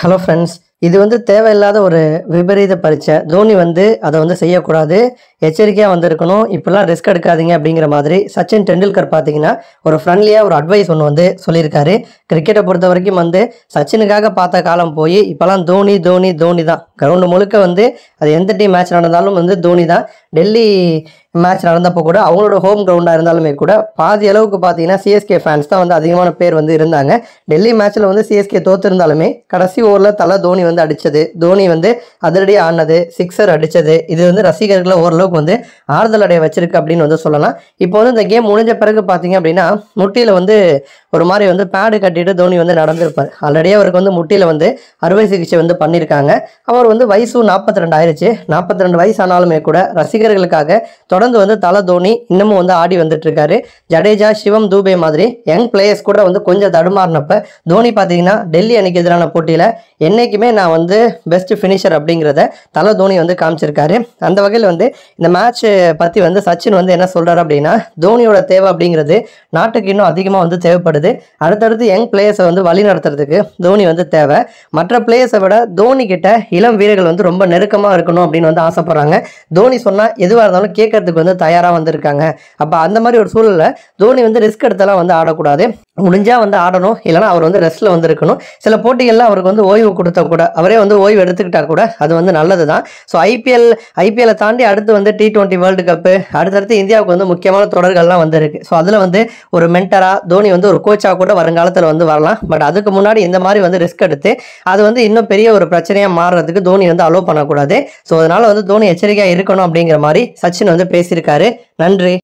Hello friends, இது தேவையில்லாத ஒரு விபரீத பரீட்சை. தோனி அதை செய்யக்கூடாது, எச்சரிக்கையாக இருக்கணும். இப்போல்லாம் ரிஸ்க் எடுக்காதீங்க அப்படிங்கிற மாதிரி சச்சின் டெண்டுல்கர் பார்த்தீங்கன்னா ஒரு ஃப்ரெண்ட்லியாக ஒரு அட்வைஸ் ஒன்று சொல்லியிருக்காரு. கிரிக்கெட்டை பொறுத்த வரைக்கும் சச்சினுக்காக பார்த்த காலம் போய் இப்போல்லாம் தோனி தோனி தோனி தான். கிரவுண்டு முழுக்க அது எந்த டீம் மேட்ச் நடந்தாலும் தோனி தான். டெல்லி மேட்ச் நடந்தப்போ கூட அவங்களோட ஹோம் கிரவுண்டாக இருந்தாலுமே கூட பாதி அளவுக்கு பார்த்தீங்கன்னா சிஎஸ்கே ஃபேன்ஸ் தான் அதிகமான பேர் இருந்தாங்க. டெல்லி மேட்ச்சில் சிஎஸ்கே தோற்றிருந்தாலுமே கடைசி ஓவரில் தலை தோனி அடித்தது, தோனி அதிரடியாக ஆடினது, சிக்ஸர் அடித்தது, இது ரசிகர்களை ஓரளவுக்கு ஆறுதல் அடைய வச்சிருக்கு அப்படின்னு சொல்லலாம். இப்போ இந்த கேம் முடிஞ்ச பிறகு பார்த்தீங்க அப்படின்னா முட்டியில் ஒரு மாதிரி பேடு கட்டிட்டு தோனி நடந்திருப்பார். ஆல்ரெடி அவருக்கு முட்டியில் அறுவை சிகிச்சை பண்ணியிருக்காங்க. அவர் வயசு 42 ஆயிடுச்சு. 42 வயசு ஆனாலுமே கூட ரசிகர்களுக்காக தொடர்ந்து தலை தோனி இன்னமும் ஆடி வந்துட்டு இருக்காரு. ஜடேஜா, சிவம் தூபே மாதிரி யங் பிளேயர்ஸ் கூட கொஞ்சம் தடுமாறினப்ப தோனி பார்த்தீங்கன்னா டெல்லி அணிக்கு எதிரான போட்டியில் என்னைக்குமே நான் பெஸ்ட் ஃபினிஷர் அப்படிங்கிறத தலை தோனி காமிச்சிருக்காரு. அந்த வகையில் இந்த மேட்ச் பற்றி சச்சின் என்ன சொல்றாரு அப்படின்னா, தோனியோட தேவை அப்படிங்கிறது நாட்டுக்கு இன்னும் அதிகமாக தேவைப்படுது. அடுத்தடுத்து யங் பிளேயர்ஸை வழி நடத்துறதுக்கு தோனி தேவை. மற்ற பிளேயர்ஸை விட தோனி கிட்ட இளம் வீரர்கள் ரொம்ப நெருக்கமாக இருக்கணும் அப்படின்னு ஆசைப்படுறாங்க. தோனி சொன்னால் எதுவாக இருந்தாலும் கேட்கறதுக்கு தயாராக வந்திருக்காங்க. அப்போ அந்த மாதிரி ஒரு சூழலில் தோனி ரிஸ்க் எடுத்தெல்லாம் ஆடக்கூடாது. முடிஞ்சா ஆடணும், இல்லைனா அவர் ரெஸ்ட்ல இருக்கணும். சில போட்டிகள்லாம் அவருக்கு ஓய்வு கொடுத்தா கூட, அவரே ஓய்வு எடுத்துக்கிட்டா கூட அது நல்லது தான். ஸோ ஐபிஎல்லை தாண்டி அடுத்து T20 வேர்ல்டு கப்பு, அடுத்தடுத்து இந்தியாவுக்கு முக்கியமான தொடர்கள்லாம் இருக்கு. ஸோ அதில் ஒரு மென்டரா தோனி ஒரு கோச்சாக கூட வருங்காலத்தில் வரலாம். பட் அதுக்கு முன்னாடி இந்த மாதிரி ரிஸ்க் எடுத்து அது இன்னும் பெரிய ஒரு பிரச்சனையாக மாறுறதுக்கு தோனி அலோவ் பண்ணக்கூடாது. ஸோ அதனால தோனி எச்சரிக்கையாக இருக்கணும் அப்படிங்கிற மாதிரி சச்சின் பேசியிருக்காரு. நன்றி.